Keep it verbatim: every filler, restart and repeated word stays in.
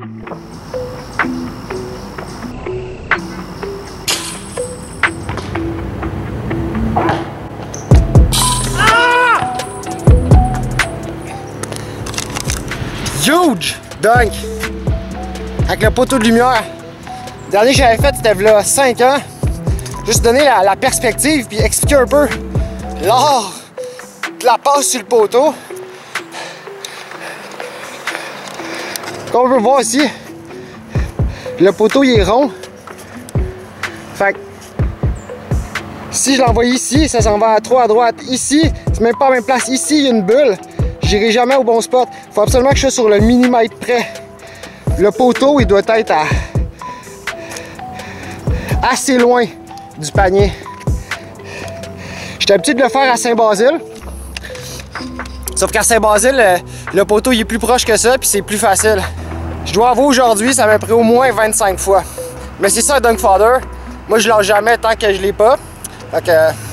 Huge dunk avec le poteau de lumière. Le dernier que j'avais fait, c'était il y a cinq ans. Juste donner la, la perspective puis expliquer un peu l'art de la passe sur le poteau. Comme on peut voir ici, le poteau il est rond. Fait que si je l'envoie ici, ça s'en va à trois à droite. Ici, c'est même pas à la même place. Ici, il y a une bulle. J'irai jamais au bon spot. Il faut absolument que je sois sur le millimètre près. Le poteau, il doit être à... assez loin du panier. J'étais habitué de le faire à Saint-Basile. Sauf qu'à Saint-Basile, le, le poteau il est plus proche que ça, puis c'est plus facile. Je dois avouer aujourd'hui, ça m'a pris au moins vingt-cinq fois. Mais c'est ça un dunk fodder. Moi, je lâche jamais tant que je l'ai pas. Fait que...